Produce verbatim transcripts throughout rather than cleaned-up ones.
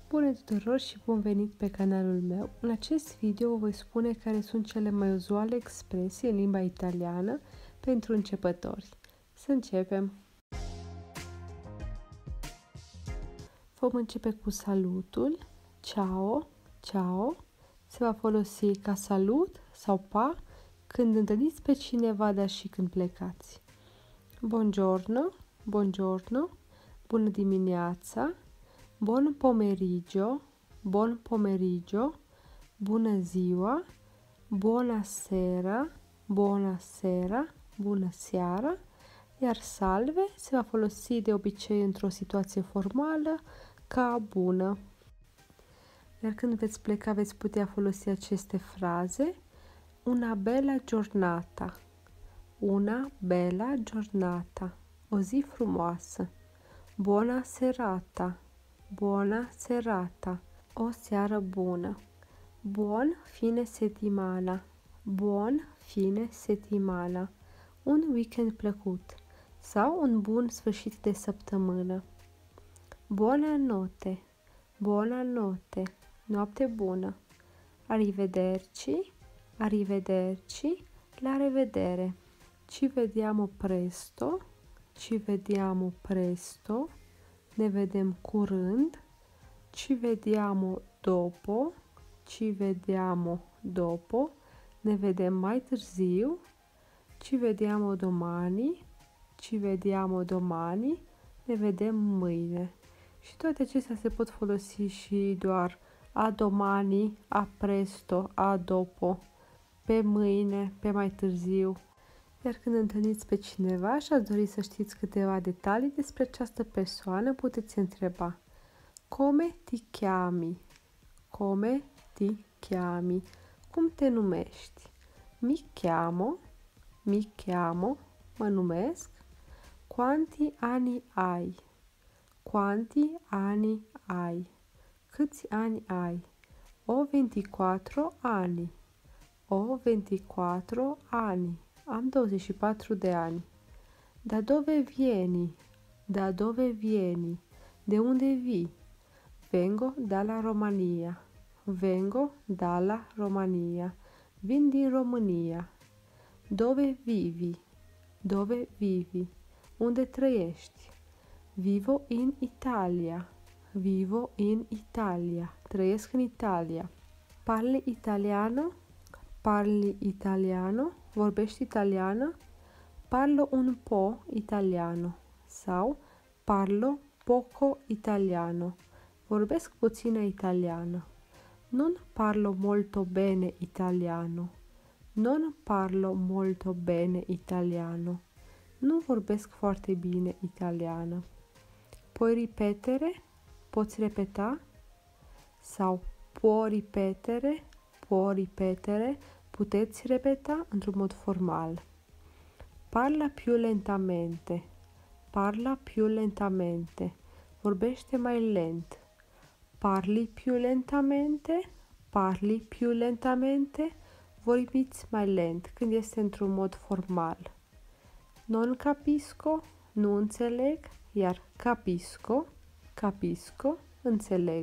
Bună tuturor și bun venit pe canalul meu! În acest video voi spune care sunt cele mai uzuale expresii în limba italiană pentru începători. Să începem! Vom începe cu salutul, ciao, ciao. Se va folosi ca salut sau pa când întâlniți pe cineva, dar și când plecați. Buongiorno, buongiorno, bună dimineața, buon pomeriggio, buon pomeriggio, bună ziua, buonasera, buonasera, bună seara, iar salve se va folosi de obicei într-o situație formală ca bună. Iar când veți pleca, veți putea folosi aceste fraze: una bella giornata, una bella giornata, o zi frumoasă, buona serata, buona serata, o seară bună, buon fine settimana, buon fine settimana, un weekend plăcut sau un bun sfârșit de săptămână. Buonanotte, buonanotte, noapte bună. Arrivederci, arrivederci, la revedere. Ci vediamo presto, ci vediamo presto, ne vedem curând. Ci vediamo dopo, ci vediamo dopo, ne vedem mai târziu. Ci vediamo domani, ci vediamo domani, ne vedem mâine. Și toate acestea se pot folosi și doar a domani, a presto, a dopo, pe mâine, pe mai târziu. Iar când întâlniți pe cineva și ați dori să știți câteva detalii despre această persoană, puteți întreba: Come ti chiami? Come ti chiami? Cum te numești? Mi chiamo, mi chiamo, mă numesc. Quanti anni hai? Quanti anni hai? Câți ani ai? Ho ventiquattro anni. Ho ventiquattro anni. Am douăzeci și patru de ani. Da dove vieni? Da dove vieni? De unde vii? Vengo dalla Romania. Vengo dalla Romania. Vin din România. Dove vivi? Dove vivi? Unde trăiești? Vivo in Italia. Vivo in Italia. Trăiesc în Italia. Parli italiano? Parli italiano? Vorbești italiană? Parlo un po' italiano sau parlo poco italiano. Vorbesc puțină italiană. Non parlo molto bene italiano. Non parlo molto bene italiano. Nu vorbesc foarte bine italiană. Puoi ripetere? Poți repeta? Sau può ripetere? Può ripetere? Puteți repeta într-un mod formal. Parla più lentamente. Parla più lentamente. Vorbește mai lent. Parli più lentamente. Parli più lentamente. Vorbiți mai lent când este într-un mod formal. Non capisco, nu înțeleg, iar capisco, capisco, înțeleg.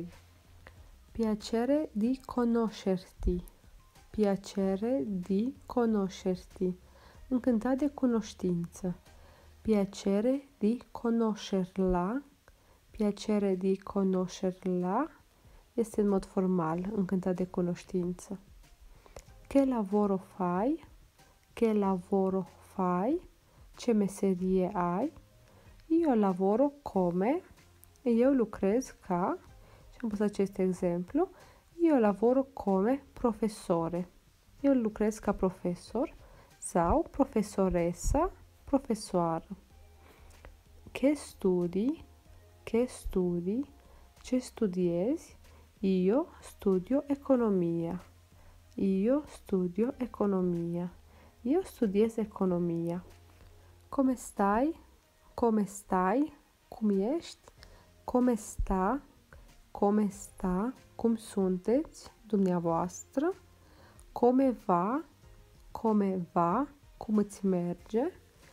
Piacere di conoscerti. Piacere di conoscerti. Încântat de cunoștință. Piacere di conoscerla. Piacere di conoscerla este în mod formal, încântat de cunoștință. Che lavoro fai? Che lavoro fai? Ce meserie ai? Io lavoro come? Eu lucrez ca, și am pus acest exemplu, io lavoro come professore. Eu lucrez ca profesor sau profesoressa, profesoară. Che studi? Che studi? Ce studiezi? Io studio economia. Io studio economia. Eu studiez economia. Come stai? Come stai? Cum ești? Come sta? Come sta? Cum sunteți dumneavoastră? Come va? Come va? Cum îți merge?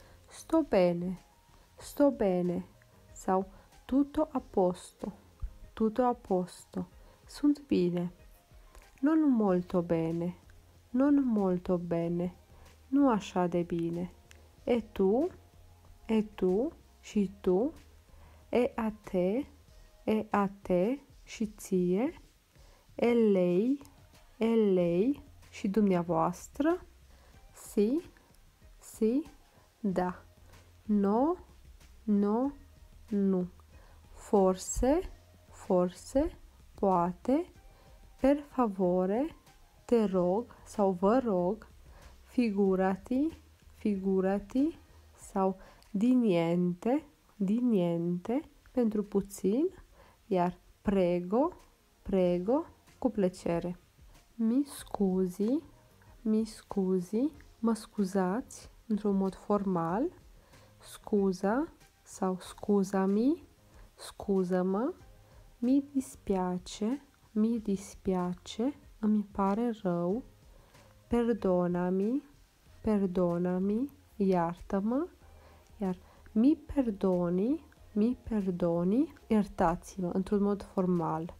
Sto bene. Sto bene. Sau tutto a posto. Tutto a posto. Sunt bine. Non molto bene. Non molto bene. Nu așa de bine. E tu? E tu? Și tu? E a te? E a te? Și ție? E lei? E lei? Și dumneavoastră? Si? Si? Da. No? No? Nu. Forse? Forse? Poate? Per favore? Te rog sau vă rog? Figurati? Figurati? Sau di niente? Di niente? Pentru puțin? Iar prego? Prego? Cu plăcere. Mi scuzi? Mi scuzi? Mă scuzați? Într-un mod formal. Scuza sau scuzami? Scuză-mă. Mi dispiace? Mi dispiace? Îmi pare rău. Perdonami? Perdonami? Iartă-mă. Iar mi perdoni? Mi perdoni? Iertați-mă, într-un mod formal.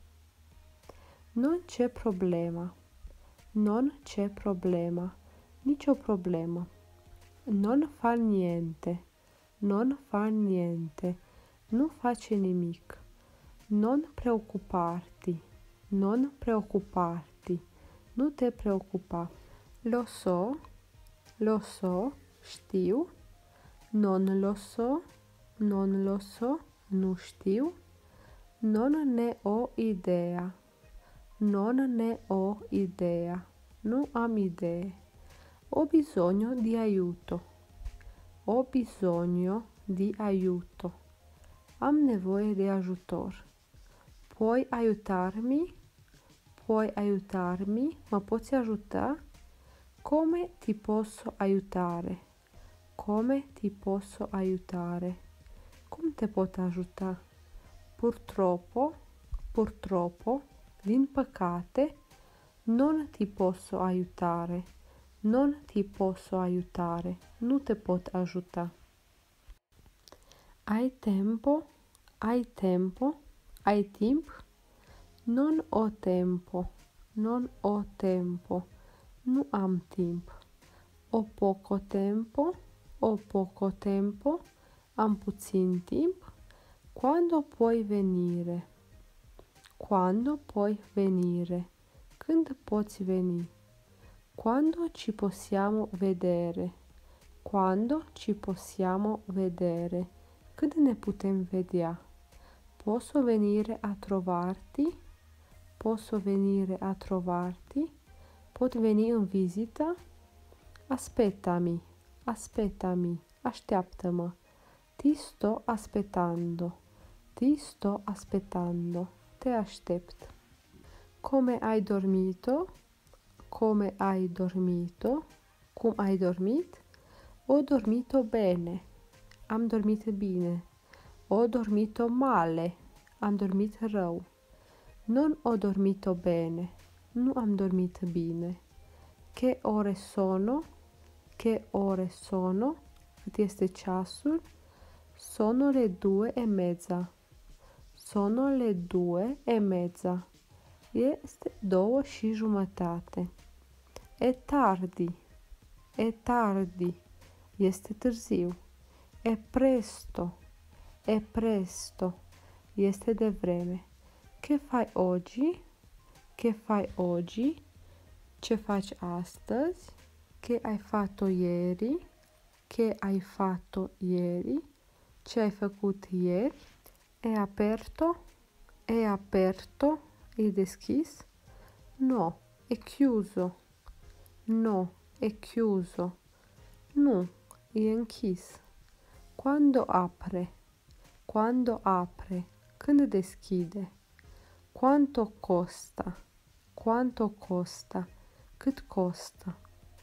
Non c'è problema. Non c'è problema. Nicio problemă. Non fa niente. Non fa niente. Nu face nimic. Non preoccuparti. Non preoccuparti. Nu te preocupa. Lo so. Lo so. Știu. Non lo so. Non lo so. Nu știu. Non ne ho idea. Non ne ho idea. Nu am idee. Ho bisogno di aiuto. Ho bisogno di aiuto. Am nevoie de ajutor. Puoi aiutarmi? Puoi aiutarmi? Mă poți ajuta? Come ti posso aiutare? Come ti posso aiutare? Cum te pot ajuta? Purtroppo, purtroppo, din păcate, non ti posso aiutare. Non ti posso aiutare. Nu te pot ajuta. Ai tempo? Ai tempo? Ai timp? Non ho tempo. Non ho tempo. Nu am timp. Ho poco tempo. Ho poco tempo. Am puțin timp. Quando puoi venire? Quando puoi venire? Când poți veni? Quando ci possiamo vedere? Quando ci possiamo vedere? Când ne putem vedea? Posso venire a trovarti? Posso venire a trovarti? Pot veni în vizită? Aspettami, aspettami, așteaptă-mă. Ti sto aspettando, ti sto aspettando, te aștept. Come hai dormito? Come hai dormito? Cum ai dormit? Ho dormito bene. Am dormit bine. Ho dormito male. Am dormit rău. Non ho dormito bene. Nu am dormit bine. Che ore sono? Che ore sono? Cât este ceasul? Sono le due e mezza. Sono le due e mezza. Este două și jumătate. E tardi. E tardi. Este târziu. E presto. E presto. Este devreme. Che fai oggi? Che fai oggi? Ce faci astăzi? Che hai fatto ieri? Che hai fatto ieri? Ce ai făcut ieri? E aperto? E aperto? E deschis? No, è chiuso. No, è chiuso. Nu, e închis. Quando apre? Quando apre? Când deschide? Quanto costa? Quanto costa? Cât costă?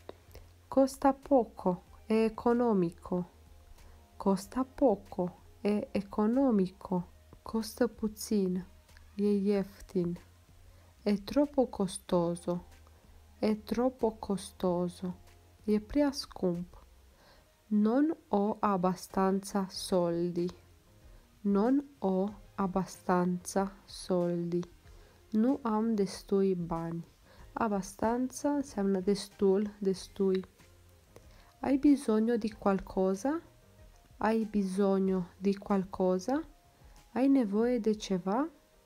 Costa poco, è economico. Costa poco, è economico. Costă puțin, e ieftin. È troppo costoso. È troppo costoso. E prea scump. Non ho abbastanza soldi. Non ho abbastanza soldi. Nu am destui bani. Abbastanza înseamnă destul, destui. Hai bisogno di qualcosa? Hai bisogno di qualcosa? Hai nevoie de ceva?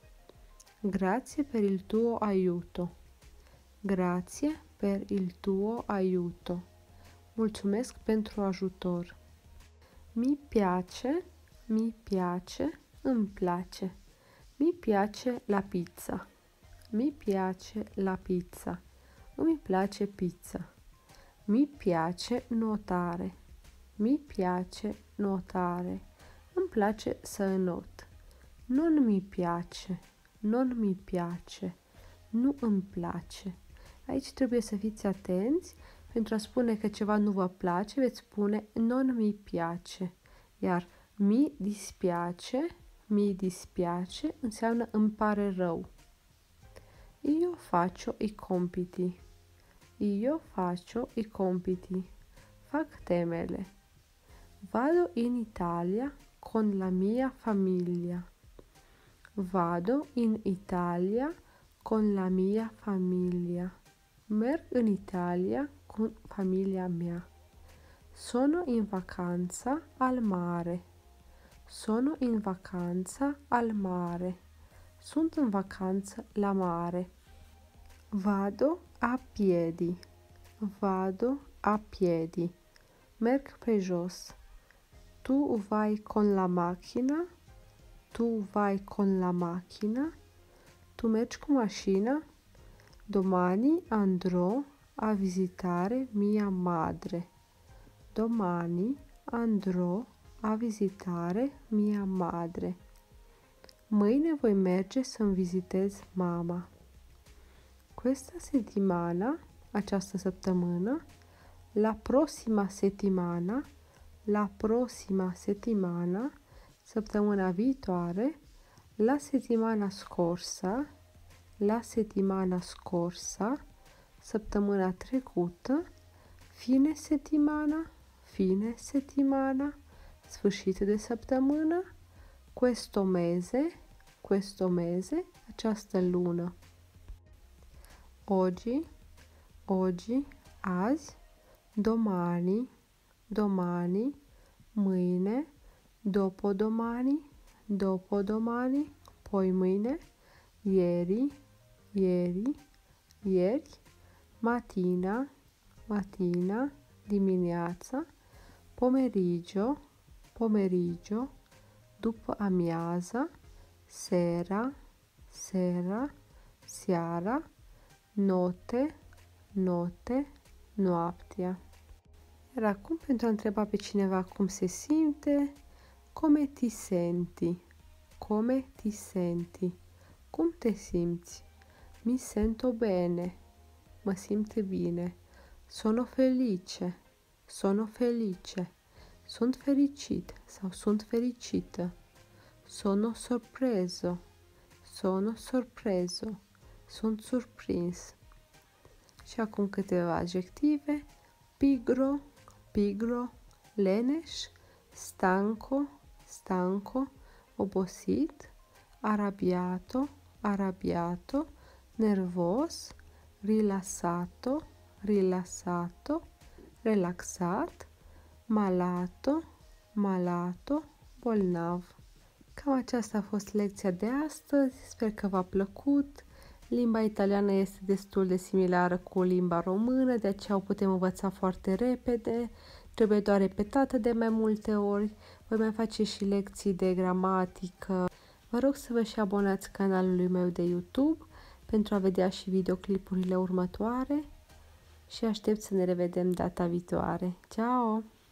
Grazie per il tuo aiuto. Grazie per il tuo aiuto. Mulțumesc pentru ajutor. Mi piace, mi piace, îmi place. Mi piace la pizza. Mi piace la pizza. Îmi place pizza. Mi piace nuotare. Mi piace nuotare. Îmi place să înot. Non mi piace. Non mi piace. Nu îmi place. Aici trebuie să fiți atenți. Pentru a spune că ceva nu vă place, veți spune non mi piace. Iar mi dispiace, mi dispiace înseamnă îmi pare rău. Io faccio i compiti. Io faccio i compiti. Fac temele. Vado in Italia con la mia famiglia. Vado in Italia con la mia famiglia. Merg în Italia cu familia mea. Sono in vacanza al mare. Sono in vacanza al mare. Sunt în vacanță la mare. Vado a piedi. Vado a piedi. Merg pe jos. Tu vai con la macchina. Tu vai con la macchina. Tu mergi cu mașina. Domani andrò a visitare mia madre. Domani andrò a visitare mia madre. Mâine voi merge să-mi vizitez mama. Questa settimana, această săptămână, la prossima settimana, la prossima settimana, săptămâna viitoare, la settimana scorsa, la settimana scorsa, săptămâna trecută, fine settimana, fine settimana, sfârșit de săptămână, questo mese, questo mese, această lună. Oggi, oggi, azi, domani, domani, mâine, dopodomani, dopodomani, poi mâine, ieri, ieri, ieri, mattina, mattina, dimineața, pomeriggio, pomeriggio, după amiaza, sera, sera, seara, notte, notte, noaptea. Iar acum, pentru a întreba pe cineva cum se simte, come ti senti? Come ti senti? Cum te simți? Mi sento bene. Mă simt bine. Sono felice. Sono felice. Sunt fericit sau sunt fericită. Sono sorpreso. Sono sorpreso. Sunt surprins. Și acum câteva adjective. Pigro, pigro, leneș, stanco, stanco, obosit, arrabbiato, arrabbiato, nervos, rilassato, rilassato, relaxat, malato, malato, bolnav. Cam aceasta a fost lecția de astăzi, sper că v-a plăcut. Limba italiană este destul de similară cu limba română, de aceea o putem învăța foarte repede, trebuie doar repetată de mai multe ori. Voi mai face și lecții de gramatică. Vă rog să vă și abonați canalului meu de YouTube pentru a vedea și videoclipurile următoare și aștept să ne revedem data viitoare. Ciao!